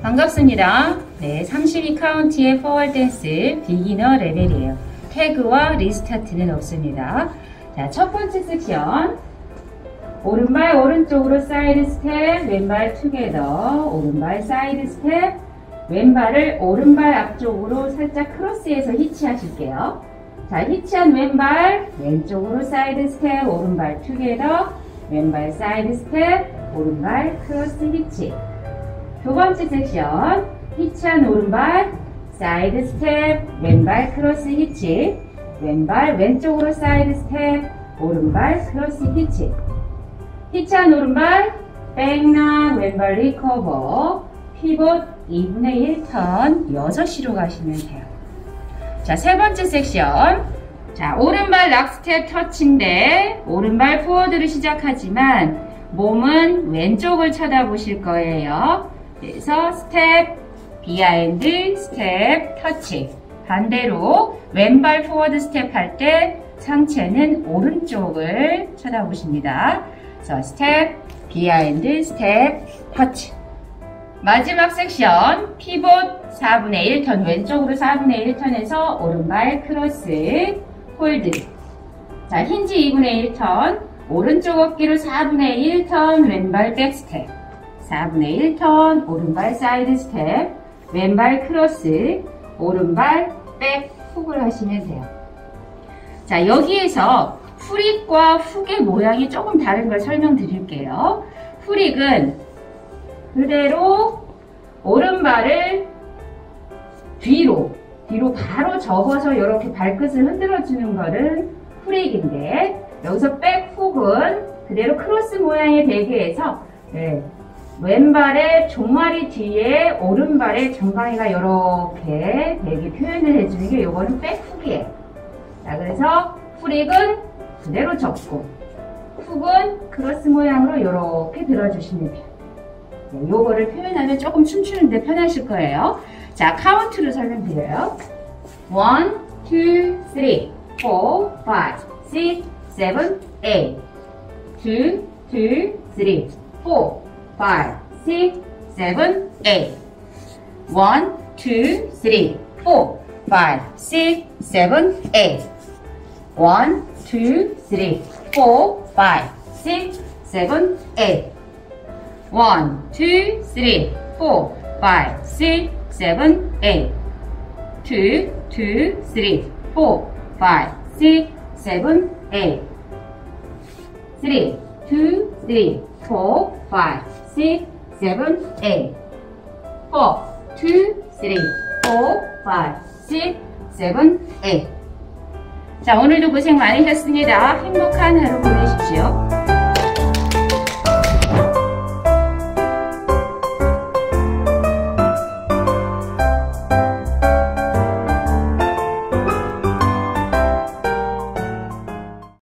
반갑습니다. 네, 32카운트의 포월 댄스 비기너 레벨이에요. 태그와 리스타트는 없습니다. 자, 첫 번째 섹션. 오른발 오른쪽으로 사이드 스텝, 왼발 투게더, 오른발 사이드 스텝, 왼발을 오른발 앞쪽으로 살짝 크로스해서 히치하실게요. 자, 히치한 왼발 왼쪽으로 사이드 스텝, 오른발 투게더, 왼발 사이드 스텝, 오른발 크로스 히치. 두 번째 섹션, 히치한 오른발 사이드 스텝, 왼발 크로스 히치, 왼발 왼쪽으로 사이드 스텝, 오른발 크로스 히치. 히치한 오른발 백락, 왼발 리커버, 피봇 2분의 1턴 6시로 가시면 돼요. 자, 세 번째 섹션. 자, 오른발 락스텝 터치인데 오른발 포워드로 시작하지만 몸은 왼쪽을 쳐다보실 거예요. 그래서 스텝, 비하인드, 스텝, 터치. 반대로 왼발 포워드 스텝 할 때 상체는 오른쪽을 쳐다보십니다. 그래서 스텝, 비하인드, 스텝, 터치. 마지막 섹션, 피봇 4분의 1턴, 왼쪽으로 4분의 1턴에서 오른발 크로스, 홀드. 자, 힌지 2분의 1턴, 오른쪽 어깨로 4분의 1턴, 왼발 백스텝. 4분의 1턴, 오른발 사이드 스텝, 왼발 크로스, 오른발 백 훅을 하시면 돼요. 자, 여기에서 후릭과 훅의 모양이 조금 다른 걸 설명드릴게요. 후릭은 그대로 오른발을 뒤로 바로 접어서 이렇게 발끝을 흔들어 주는 거는 후릭인데, 여기서 백 훅은 그대로 크로스 모양의 베개에서 왼발의 종아리 뒤에 오른발의 정강이가 이렇게 베개 표현을 해주는 게 요거는 백훅이에요. 자, 그래서 후릭은 그대로 접고 훅은 크로스 모양으로 이렇게 들어주시면 돼요. 네, 요거를 표현하면 조금 춤추는데 편하실 거예요. 자, 카운트로 설명드려요. 1, 2, 3, 4, 5, 6, 7, 8 2, 2, 3, 4, 5, 6, 7, 8 1, 2, 3, 4, 5, 6, 7, 8 1, 2, 3, 4, 5, 6, 7, 8 1, 2, 3, 4, 5, 6, 7, 8 2, 2, 3, 4, 5, 6, 7, 8 3, 2, 3, 4, 5, 6, 7, 8 4, 2, 3, 4, 5, 6, 7, 8 자, 오늘도 고생 많으셨습니다. 행복한 하루 보내십시오.